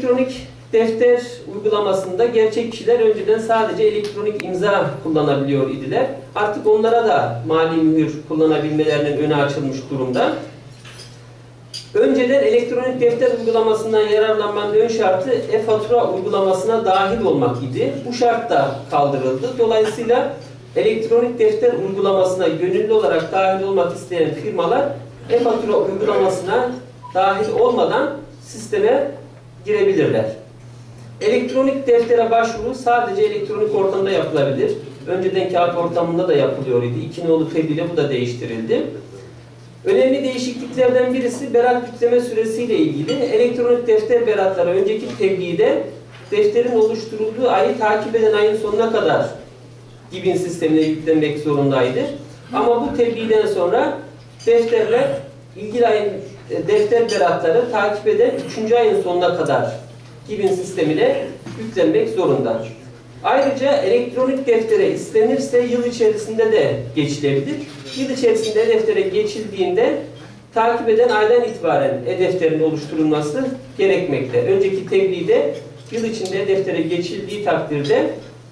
elektronik defter uygulamasında gerçek kişiler önceden sadece elektronik imza kullanabiliyor idiler. Artık onlara da mali mühür kullanabilmelerinin önü açılmış durumda. Önceden elektronik defter uygulamasından yararlanmanın ön şartı e-fatura uygulamasına dahil olmak idi. Bu şart da kaldırıldı. Dolayısıyla elektronik defter uygulamasına gönüllü olarak dahil olmak isteyen firmalar e-fatura uygulamasına dahil olmadan sisteme girebilirler. Elektronik deftere başvuru sadece elektronik ortamda yapılabilir. Önceden kağıt ortamında da yapılıyor idi. 2 nolu tebliğle bu da değiştirildi. Önemli değişikliklerden birisi berat yükleme süresiyle ilgili. Elektronik defter beratları önceki tebliğde defterin oluşturulduğu ayı takip eden ayın sonuna kadar GİB'in sistemine yüklenmek zorundaydı. Ama bu tebliğden sonra defterler ilgili ayın defter beratları takip eden 3. ayın sonuna kadar GİB'in sistemine yüklenmek zorunda. Ayrıca elektronik deftere istenirse yıl içerisinde de geçilebilir. Yıl içerisinde deftere geçildiğinde takip eden aydan itibaren e-defterin oluşturulması gerekmekte. Önceki tebliğde yıl içinde deftere geçildiği takdirde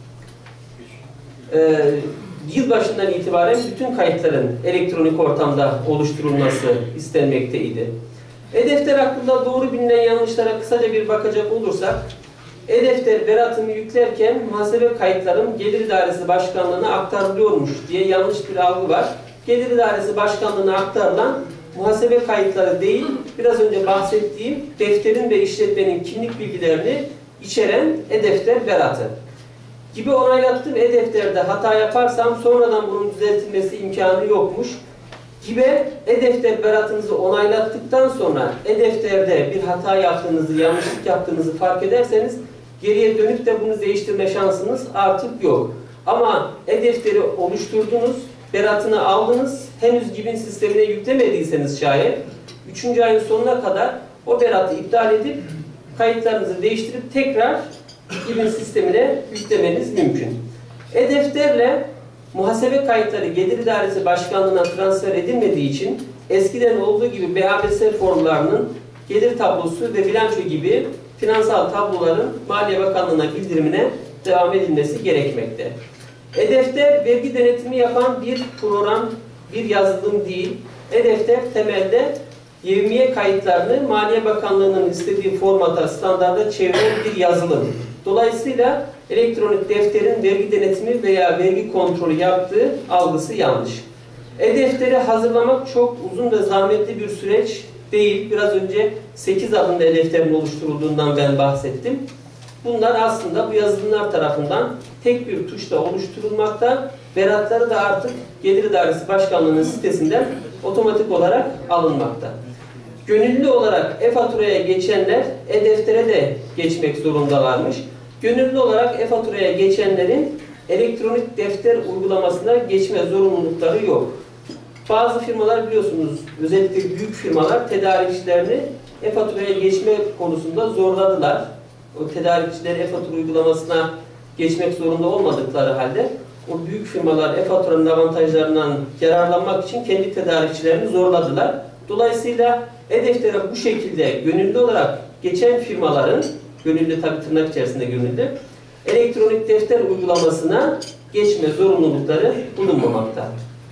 yılbaşından itibaren bütün kayıtların elektronik ortamda oluşturulması istenmekteydi. E-defter hakkında doğru bilinen yanlışlara kısaca bir bakacak olursak, e-defter beratımı yüklerken muhasebe kayıtlarım Gelir İdaresi Başkanlığı'na aktarılıyormuş diye yanlış bir algı var. Gelir İdaresi Başkanlığı'na aktarılan muhasebe kayıtları değil, biraz önce bahsettiğim defterin ve işletmenin kimlik bilgilerini içeren e-defter beratı. Gibi onaylattığım e-defterde hata yaparsam sonradan bunun düzeltilmesi imkanı yokmuş. Gibi e-defter beratınızı onaylattıktan sonra e-defterde bir hata yaptığınızı, yanlışlık yaptığınızı fark ederseniz geriye dönüp de bunu değiştirme şansınız artık yok. Ama e-defteri oluşturdunuz, beratını aldınız, henüz GİB'in sistemine yüklemediyseniz şayet 3. ayın sonuna kadar o beratı iptal edip kayıtlarınızı değiştirip tekrar GİB'in sistemine yüklemeniz mümkün. E-defterle muhasebe kayıtları Gelir İdaresi Başkanlığı'na transfer edilmediği için eskiden olduğu gibi BABS formlarının gelir tablosu ve bilanço gibi finansal tabloların Maliye Bakanlığı'na bildirimine devam edilmesi gerekmekte. E-defter vergi denetimi yapan bir program, bir yazılım değil. E-defter temelde yevmiye kayıtlarını Maliye Bakanlığı'nın istediği formata, standarda çeviren bir yazılım. Dolayısıyla elektronik defterin vergi denetimi veya vergi kontrolü yaptığı algısı yanlış. E-defteri hazırlamak çok uzun ve zahmetli bir süreç değil. Biraz önce 8 adımda e-defterin oluşturulduğundan ben bahsettim. Bunlar aslında bu yazılımlar tarafından tek bir tuşla oluşturulmakta. Beratları da artık Gelir İdaresi Başkanlığı'nın sitesinden otomatik olarak alınmakta. Gönüllü olarak e-faturaya geçenler e-deftere de geçmek zorundalarmış. Gönüllü olarak e-faturaya geçenlerin elektronik defter uygulamasına geçme zorunlulukları yok. Bazı firmalar biliyorsunuz, özellikle büyük firmalar tedarikçilerini e-faturaya geçme konusunda zorladılar. O tedarikçileri e-fatura uygulamasına geçmek zorunda olmadıkları halde o büyük firmalar e-faturanın avantajlarından yararlanmak için kendi tedarikçilerini zorladılar. Dolayısıyla e-deftere bu şekilde gönüllü olarak geçen firmaların, gönüllü tabi tırnak içerisinde gönüllü, elektronik defter uygulamasına geçme zorunlulukları bulunmamakta.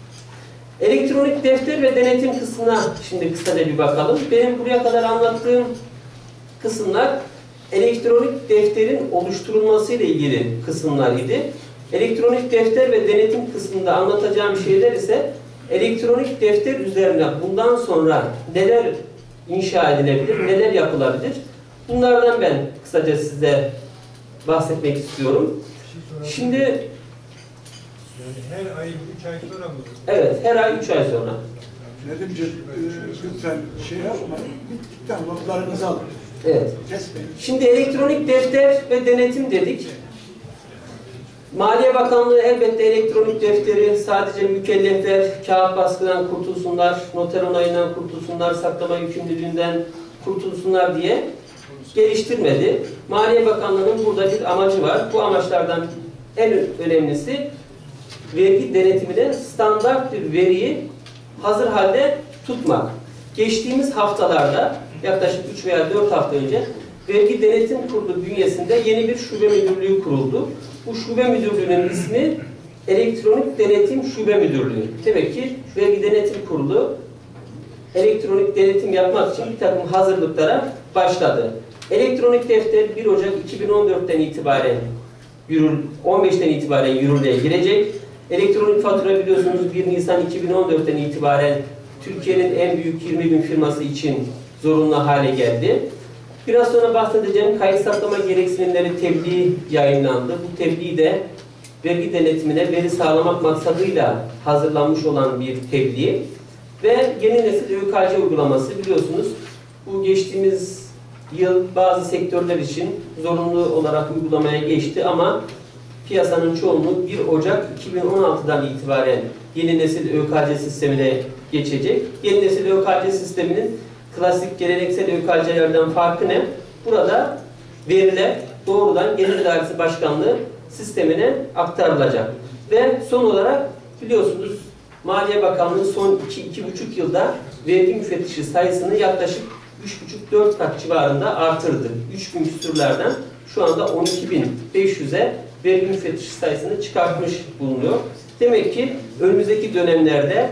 Elektronik defter ve denetim kısmına şimdi kısaca bir bakalım. Benim buraya kadar anlattığım kısımlar elektronik defterin oluşturulması ile ilgili kısımlar idi. Elektronik defter ve denetim kısmında anlatacağım şeyler ise elektronik defter üzerine bundan sonra neler inşa edilebilir, neler yapılabilir? Bunlardan ben kısaca size bahsetmek istiyorum. Şimdi her ay 3 ay sonra mı? Evet, her ay 3 ay sonra. Nedimciğim, lütfen şey yapma, bittikten notlarınızı alın. Evet. Şimdi elektronik defter ve denetim dedik. Maliye Bakanlığı elbette elektronik defteri sadece mükellefler kağıt baskıdan kurtulsunlar, noter onayından kurtulsunlar, saklama yükümlülüğünden kurtulsunlar diye geliştirmedi. Maliye Bakanlığı'nın burada bir amacı var. Bu amaçlardan en önemlisi vergi denetimine standart bir veriyi hazır halde tutmak. Geçtiğimiz haftalarda yaklaşık 3 veya 4 hafta önce Vergi Denetim Kurulu bünyesinde yeni bir şube müdürlüğü kuruldu. Bu şube müdürlüğünün ismi Elektronik Denetim Şube Müdürlüğü. Demek ki Vergi Denetim Kurulu elektronik denetim yapmak için bir takım hazırlıklara başladı. Elektronik defter 1 Ocak 2014'ten itibaren 15'ten itibaren yürürlüğe girecek. Elektronik fatura biliyorsunuz 1 Nisan 2014'ten itibaren Türkiye'nin en büyük 20.000 firması için zorunlu hale geldi. Biraz sonra bahsedeceğim kayıt saklama gereksinimleri tebliği yayınlandı. Bu tebliğ de vergi denetimine veri sağlamak maksadıyla hazırlanmış olan bir tebliğ. Ve yeni nesil ÖKC uygulaması biliyorsunuz bu geçtiğimiz yıl bazı sektörler için zorunlu olarak uygulamaya geçti ama piyasanın çoğunluğu 1 Ocak 2016'dan itibaren yeni nesil ÖKC sistemine geçecek. Yeni nesil ÖKC sisteminin klasik geleneksel ÖKC'lerden farkı ne? Burada veriler doğrudan Gelir Dairesi Başkanlığı sistemine aktarılacak. Ve son olarak biliyorsunuz Maliye Bakanlığı son 2-2,5 yılda vergi müfettişi sayısını yaklaşık 3,5-4 kat civarında artırdı. 3.000 küsurlardan şu anda 12.500'e vergi müfettişi sayısını çıkartmış bulunuyor. Demek ki önümüzdeki dönemlerde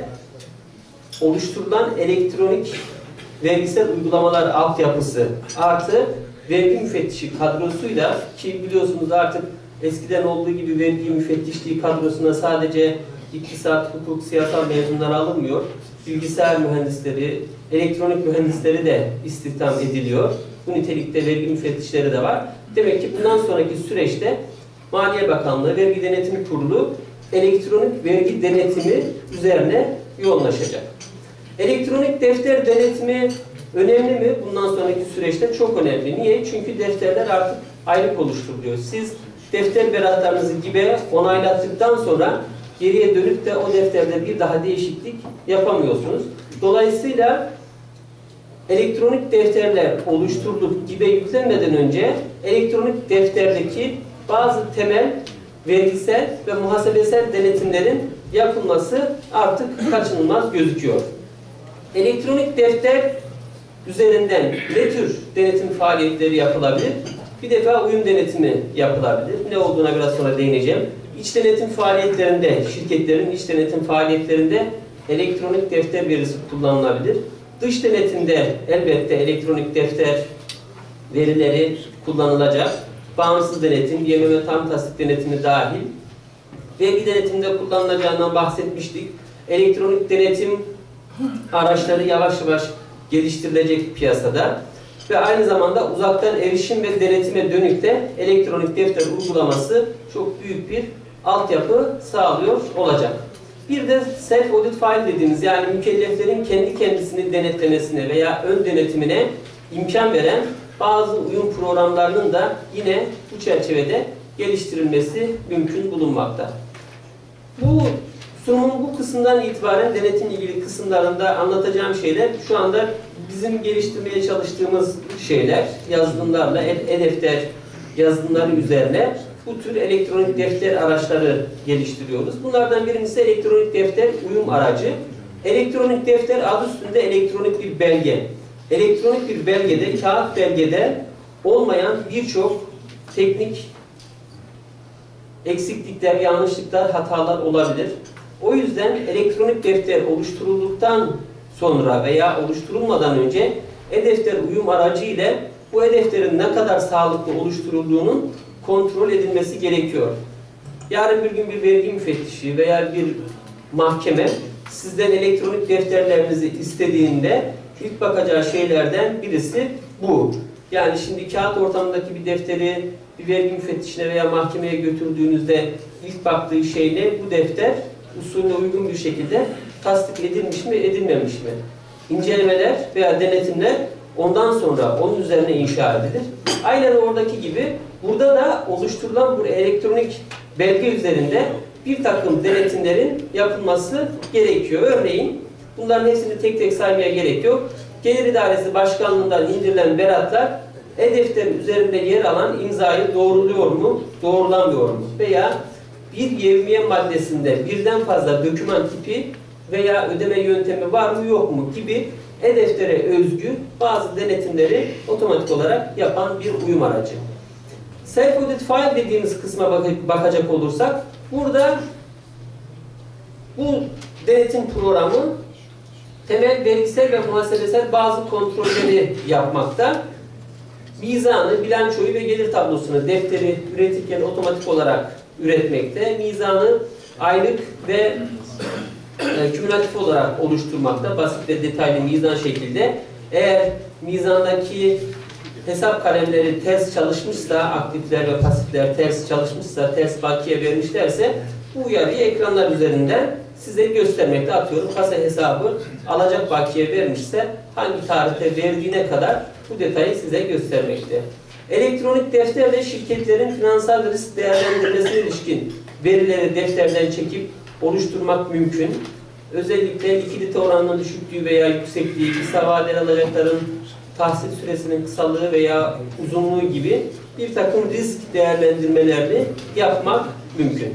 oluşturulan elektronik vergisel uygulamalar altyapısı artı vergi müfettişi kadrosuyla ki biliyorsunuz artık eskiden olduğu gibi vergi müfettişliği kadrosuna sadece iktisat, hukuk, siyasal mezunlar alınmıyor. Bilgisayar mühendisleri, elektronik mühendisleri de istihdam ediliyor. Bu nitelikte vergi müfettişleri de var. Demek ki bundan sonraki süreçte Maliye Bakanlığı, Vergi Denetim Kurulu elektronik vergi denetimi üzerine yoğunlaşacak. Elektronik defter denetimi önemli mi? Bundan sonraki süreçte çok önemli. Niye? Çünkü defterler artık aylık oluşturuluyor. Siz defter beratlarınızı gibi onaylattıktan sonra geriye dönüp de o defterde bir daha değişiklik yapamıyorsunuz. Dolayısıyla elektronik defterler oluşturulup gibi yüklenmeden önce elektronik defterdeki bazı temel vergisel ve muhasebesel denetimlerin yapılması artık kaçınılmaz gözüküyor. Elektronik defter üzerinden ne tür denetim faaliyetleri yapılabilir? Bir defa uyum denetimi yapılabilir. Ne olduğuna biraz sonra değineceğim. İç denetim faaliyetlerinde, şirketlerin iç denetim faaliyetlerinde elektronik defter verisi kullanılabilir. Dış denetimde elbette elektronik defter verileri kullanılacak. Bağımsız denetim, YMM tam tasdik denetimi dahil. Vergi denetiminde kullanılacağından bahsetmiştik. Elektronik denetim araçları yavaş yavaş geliştirilecek piyasada. Ve aynı zamanda uzaktan erişim ve denetime dönük de elektronik defter uygulaması çok büyük bir altyapı sağlıyor olacak. Bir de self-audit file dediğimiz yani mükelleflerin kendi kendisini denetlemesine veya ön denetimine imkan veren bazı uyum programlarının da yine bu çerçevede geliştirilmesi mümkün bulunmakta. Bu sunumun bu kısımdan itibaren denetimle ilgili kısımlarında anlatacağım şeyler şu anda bizim geliştirmeye çalıştığımız şeyler, yazılımlarla e-defter yazılımları üzerine bu tür elektronik defter araçları geliştiriyoruz. Bunlardan birincisi elektronik defter uyum aracı. Elektronik defter adı üstünde elektronik bir belge. Elektronik bir belgede, kağıt belgede olmayan birçok teknik eksiklikler, yanlışlıklar, hatalar olabilir. O yüzden elektronik defter oluşturulduktan sonra veya oluşturulmadan önce e-defter uyum aracı ile bu e-defterin ne kadar sağlıklı oluşturulduğunun kontrol edilmesi gerekiyor. Yarın bir gün bir vergi müfettişi veya bir mahkeme sizden elektronik defterlerinizi istediğinde ilk bakacağı şeylerden birisi bu. Yani şimdi kağıt ortamındaki bir defteri bir vergi müfettişine veya mahkemeye götürdüğünüzde ilk baktığı şey ne? Bu defter usulüne uygun bir şekilde tasdik edilmiş mi, edilmemiş mi? İncelemeler veya denetimler ondan sonra onun üzerine inşa edilir. Aynen oradaki gibi burada da oluşturulan bu elektronik belge üzerinde bir takım denetimlerin yapılması gerekiyor. Örneğin bunların hepsini tek tek saymaya gerek yok. Gelir İdaresi Başkanlığı'ndan indirilen beratlar e-defterin üzerinde yer alan imzayı doğruluyor mu, doğrulamıyor mu? Veya bir yevmiye maddesinde birden fazla doküman tipi veya ödeme yöntemi var mı yok mu gibi e-deftere özgü bazı denetimleri otomatik olarak yapan bir uyum aracı. Self-audit file dediğimiz kısma bakacak olursak, burada bu denetim programı temel vergisel ve muhasebesel bazı kontrolleri yapmakta. Mizanı, bilançoyu ve gelir tablosunu, defteri üretirken otomatik olarak üretmekte. Mizanı aylık ve kümülatif olarak oluşturmakta. Basit ve detaylı mizan şekilde. Eğer mizandaki hesap kalemleri ters çalışmışsa, aktifler ve pasifler ters çalışmışsa, ters bakiye vermişlerse bu uyarıyı ekranlar üzerinden size göstermekte. Atıyorum, kasa hesabı alacak bakiye vermişse hangi tarihte verdiğine kadar bu detayı size göstermekte. Elektronik defterle şirketlerin finansal risk değerlendirmesine ilişkin verileri defterden çekip oluşturmak mümkün. Özellikle likidite oranının düşüklüğü veya yüksekliği, kısa vadeli alacakların tahsil süresinin kısalığı veya uzunluğu gibi bir takım risk değerlendirmelerini yapmak mümkün.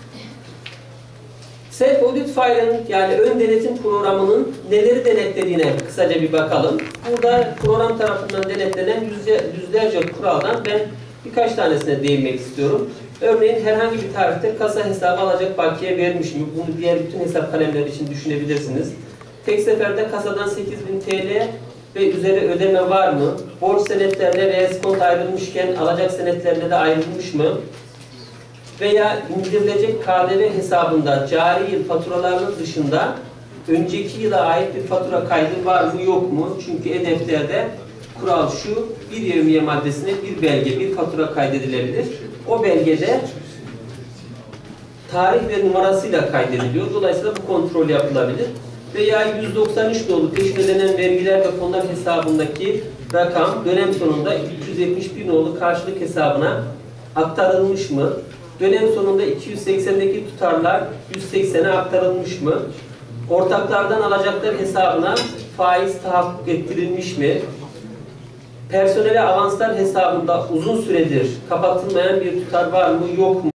Self-audit file'ın yani ön denetim programının neleri denetlediğine kısaca bir bakalım. Burada program tarafından denetlenen yüzlerce kuraldan ben birkaç tanesine değinmek istiyorum. Örneğin herhangi bir tarihte kasa hesabı alacak bakiye vermiş mi? Bunu diğer bütün hesap kalemleri için düşünebilirsiniz. Tek seferde kasadan 8.000 TL ve üzeri ödeme var mı? Borç senetlerine ve eskont ayrılmışken alacak senetlerine de ayrılmış mı? Veya indirilecek KDV hesabında cari yıl faturalarının dışında önceki yıla ait bir fatura kaydı var mı yok mu? Çünkü e-defterde kural şu, bir yevmiye maddesine bir belge, bir fatura kaydedilebilir. O belgede tarih ve numarasıyla kaydediliyor. Dolayısıyla bu kontrol yapılabilir. Veya 193 nolu peşin ödenen vergiler ve fonlar hesabındaki rakam dönem sonunda 371 nolu karşılık hesabına aktarılmış mı? Dönem sonunda 280'deki tutarlar 180'e aktarılmış mı? Ortaklardan alacaklar hesabına faiz tahakkuk ettirilmiş mi? Personele avanslar hesabında uzun süredir kapatılmayan bir tutar var mı yok mu?